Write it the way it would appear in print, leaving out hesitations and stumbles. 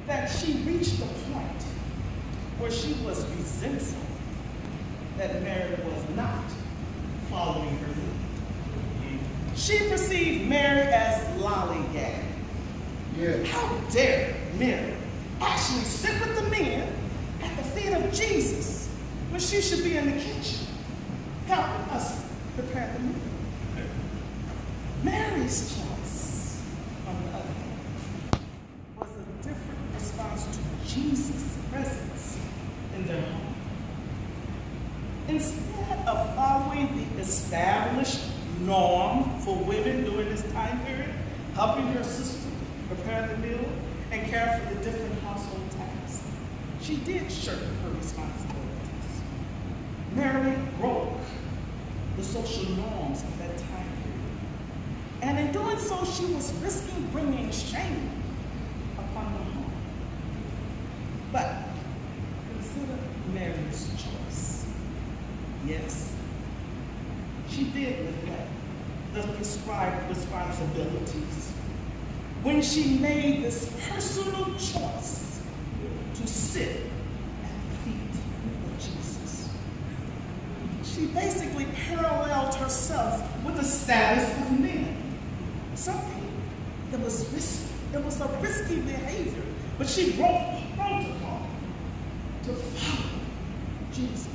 that she reached the point where she was resentful that Mary was not following her lead. She perceived Mary as lollygagging. Yeah. How dare Mary actually sit with the men at the feet of Jesus when she should be in the kitchen helping us prepare the meal? Mary's choice, on the other hand, was a different response to Jesus' presence in their home. Instead of following the established norm for women during this time period, helping her sister prepare the meal and care for the different household tasks, she did shirk her responsibilities. Mary broke the social norms of that time period. And in doing so, she was risking bringing shame upon the home. But consider Mary's choice. Yes, she did neglect the prescribed responsibilities when she made this personal choice to sit at the feet of Jesus. She basically paralleled herself with the status of men. Something that was risky. It was a risky behavior, but she broke protocol to follow Jesus.